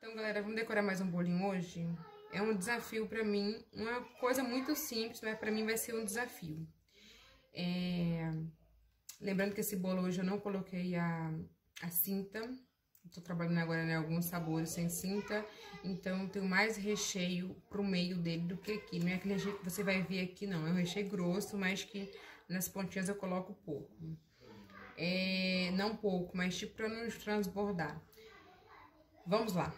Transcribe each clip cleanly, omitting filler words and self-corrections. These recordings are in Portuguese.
Então, galera, vamos decorar mais um bolinho hoje? É um desafio pra mim, uma coisa muito simples, mas pra mim vai ser um desafio. Lembrando que esse bolo hoje eu não coloquei a cinta. Tô trabalhando agora em alguns sabores sem cinta, então tenho mais recheio pro meio dele do que aqui. Não é aquele recheio que você vai ver aqui, não. É um recheio grosso, mas que nas pontinhas eu coloco pouco. Não pouco, mas tipo pra não transbordar. Vamos lá.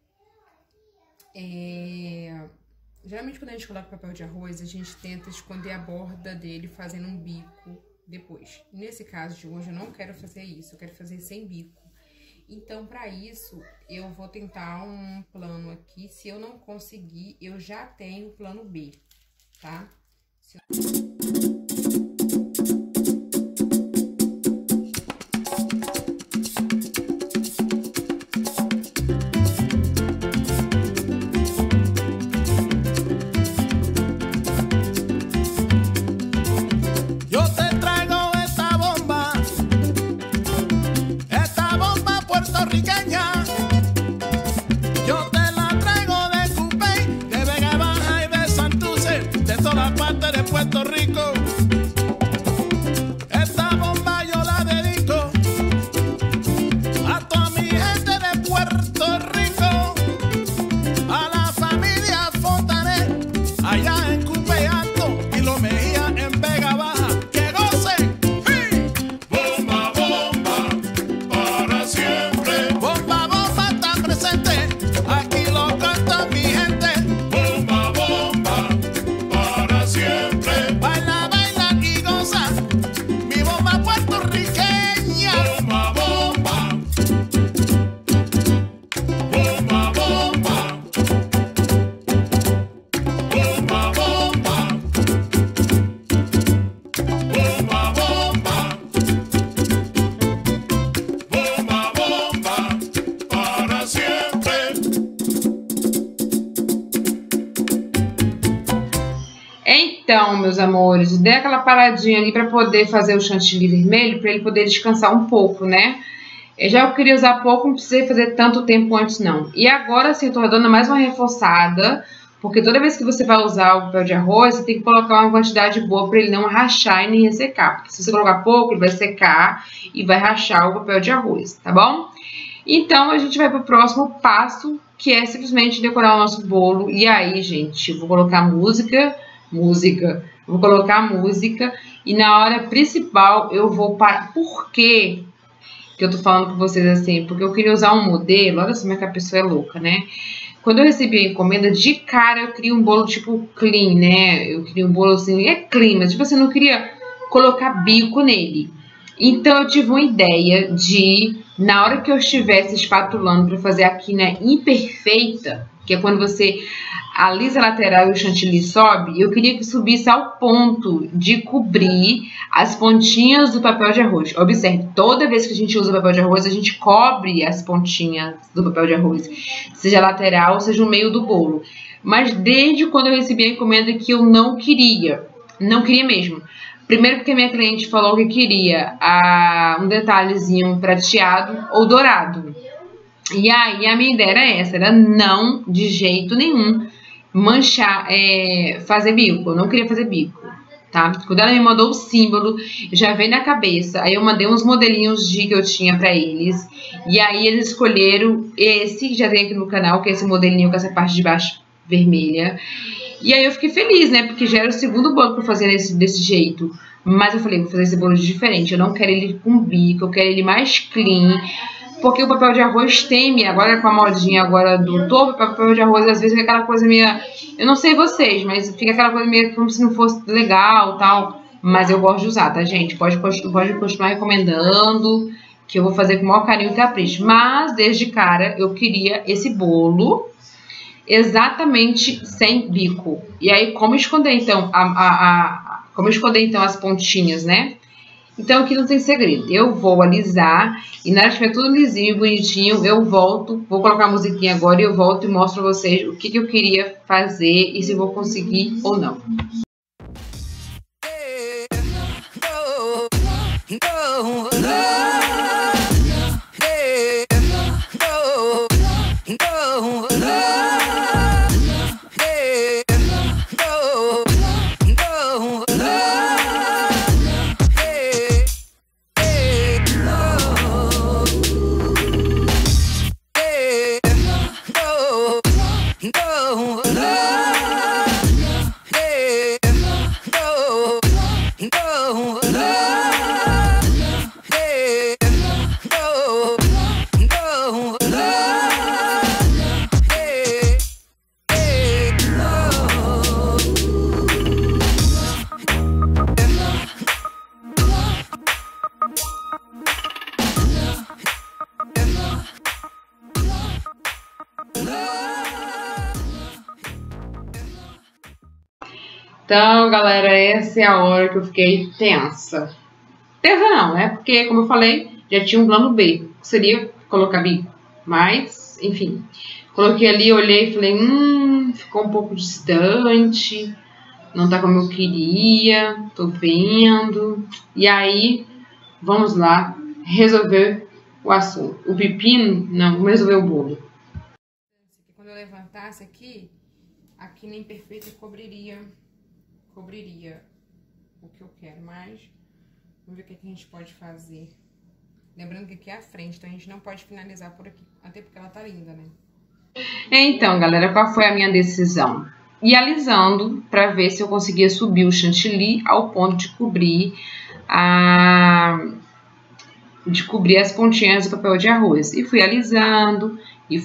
Geralmente quando a gente coloca papel de arroz, a gente tenta esconder a borda dele fazendo um bico depois. Nesse caso de hoje eu não quero fazer isso, eu quero fazer sem bico. Então, para isso, eu vou tentar um plano aqui. Se eu não conseguir, eu já tenho o plano B, tá? Puerto Rico, esta bomba yo la dedico a toda mi gente de Puerto Rico, a la familia Fontanet, allá en Cupe Alto y Lo Mejía en Vega Baja, que gocen. ¡Sí! Bomba, bomba, para siempre. Bomba, bomba está presente, aquí lo canta mi gente. Bomba, bomba, para siempre. Baila, baila y goza, mi bomba puertorriqueña. Bomba, bomba, bomba, bomba, bomba, bomba, bomba, bomba, bomba, bomba, para siempre. Então, meus amores, dei aquela paradinha ali pra poder fazer o chantilly vermelho, pra ele poder descansar um pouco, né? Eu queria usar pouco, não precisei fazer tanto tempo antes, não. E agora, sim, eu tô dando mais uma reforçada, porque toda vez que você vai usar o papel de arroz, você tem que colocar uma quantidade boa pra ele não rachar e nem ressecar. Porque se você colocar pouco, ele vai secar e vai rachar o papel de arroz, tá bom? Então, a gente vai pro próximo passo, que é simplesmente decorar o nosso bolo. E aí, gente, eu vou colocar música, vou colocar música e na hora principal eu vou parar. Por quê que eu tô falando com vocês assim? Porque eu queria usar um modelo, olha só como é que a pessoa é louca, né? Quando eu recebi a encomenda, de cara eu queria um bolo tipo clean, né? Eu queria um bolo assim, clean, mas tipo assim, eu não queria colocar bico nele. Então eu tive uma ideia de, na hora que eu estivesse espatulando para fazer a quina imperfeita, que é quando você alisa a lateral e o chantilly sobe, eu queria que subisse ao ponto de cobrir as pontinhas do papel de arroz. Observe, toda vez que a gente usa o papel de arroz, a gente cobre as pontinhas do papel de arroz, seja lateral, seja no meio do bolo. Mas desde quando eu recebi a encomenda que eu não queria mesmo. Primeiro porque minha cliente falou que queria um detalhezinho prateado ou dourado. E aí a minha ideia era essa, era não, de jeito nenhum, manchar, fazer bico. Eu não queria fazer bico, tá? Quando ela me mandou o símbolo, já veio na cabeça. Aí eu mandei uns modelinhos que eu tinha pra eles. E aí eles escolheram esse que já tem aqui no canal, que é esse modelinho com essa parte de baixo vermelha. E aí eu fiquei feliz, né? Porque já era o segundo bolo pra fazer desse jeito. Mas eu falei, vou fazer esse bolo diferente. Eu não quero ele com bico, eu quero ele mais clean. Porque o papel de arroz teme, agora com a modinha agora do topo, o papel de arroz às vezes fica aquela coisa meio... Eu não sei vocês, mas fica aquela coisa meio como se não fosse legal e tal. Mas eu gosto de usar, tá, gente? Pode continuar recomendando, que eu vou fazer com o maior carinho e capricho. Mas, desde cara, eu queria esse bolo exatamente sem bico. E aí, como esconder, então, as pontinhas, né? Então, aqui não tem segredo. Eu vou alisar e na hora que estiver tudo lisinho e bonitinho, eu volto. Vou colocar a musiquinha agora e eu volto e mostro pra vocês o que eu queria fazer e se vou conseguir ou não. Então, galera, essa é a hora que eu fiquei tensa. Tensa não, né? Porque, como eu falei, já tinha um plano B, que seria colocar bico. Mas, enfim, coloquei ali, olhei e falei, ficou um pouco distante, não tá como eu queria, tô vendo. E aí, vamos lá resolver o assunto. O pepino, não, vamos resolver o bolo. Quando eu levantasse aqui na imperfeita cobriria o que eu quero, mas vamos ver o que a gente pode fazer. Lembrando que aqui é a frente, então a gente não pode finalizar por aqui, até porque ela tá linda, né? Então, galera, qual foi a minha decisão? Ir alisando para ver se eu conseguia subir o chantilly ao ponto de cobrir as pontinhas do papel de arroz. E fui alisando,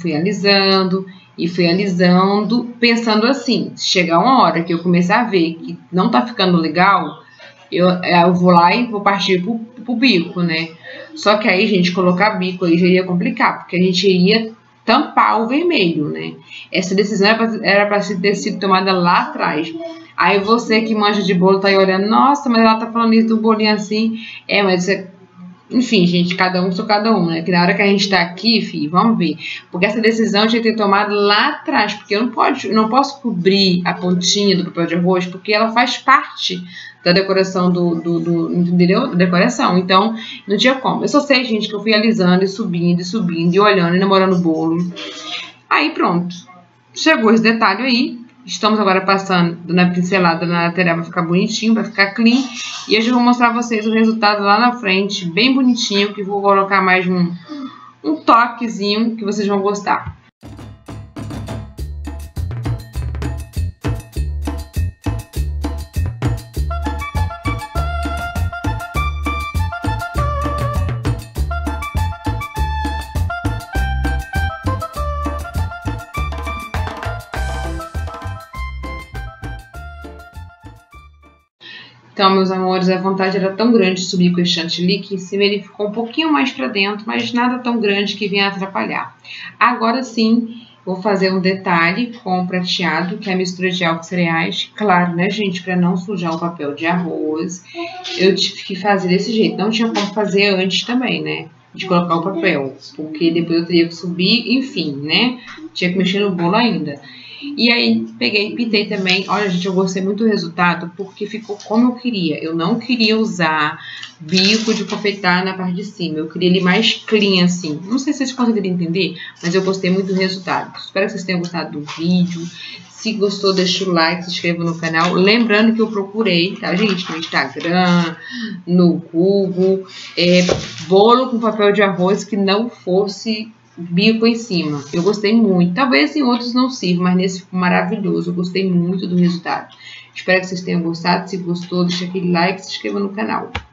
pensando assim, se chegar uma hora que eu começar a ver que não tá ficando legal, eu vou lá e vou partir pro bico, né? Só que aí, gente, colocar bico aí já ia complicar, porque a gente iria tampar o vermelho, né? Essa decisão era para ter sido tomada lá atrás. Aí você que manja de bolo tá aí olhando, nossa, mas ela tá falando isso do bolinho assim. Mas isso é... Enfim, gente, cada um sou cada um, né? Que na hora que a gente tá aqui, filho, vamos ver. Porque essa decisão eu tinha que ter tomado lá atrás, porque eu não posso cobrir a pontinha do papel de arroz, porque ela faz parte da decoração entendeu? Da decoração. Então, não tinha como. Eu só sei, gente, que eu fui alisando e subindo, e olhando, e namorando o bolo. Aí, pronto. Chegou esse detalhe aí. Estamos agora passando na pincelada na lateral para ficar bonitinho, para ficar clean. E eu já vou mostrar pra vocês o resultado lá na frente, bem bonitinho, que vou colocar mais um toquezinho que vocês vão gostar. Então, meus amores, a vontade era tão grande de subir com esse chantilly que em cima ele ficou um pouquinho mais para dentro, mas nada tão grande que venha atrapalhar. Agora sim, vou fazer um detalhe com o prateado, que é a mistura de álcool cereais. Claro, né, gente, para não sujar o papel de arroz, eu tive que fazer desse jeito. Não tinha como fazer antes também, né, de colocar o papel, porque depois eu teria que subir, enfim, né, tinha que mexer no bolo ainda. E aí, peguei e pintei também. Olha, gente, eu gostei muito do resultado, porque ficou como eu queria. Eu não queria usar bico de confeitar na parte de cima. Eu queria ele mais clean, assim. Não sei se vocês conseguiram entender, mas eu gostei muito do resultado. Espero que vocês tenham gostado do vídeo. Se gostou, deixa o like, se inscreva no canal. Lembrando que eu procurei, tá, gente? No Instagram, no Google, bolo com papel de arroz que não fosse bico em cima. Eu gostei muito. Talvez em outros não sirva, mas nesse ficou maravilhoso. Eu gostei muito do resultado. Espero que vocês tenham gostado. Se gostou, deixa aquele like e se inscreva no canal.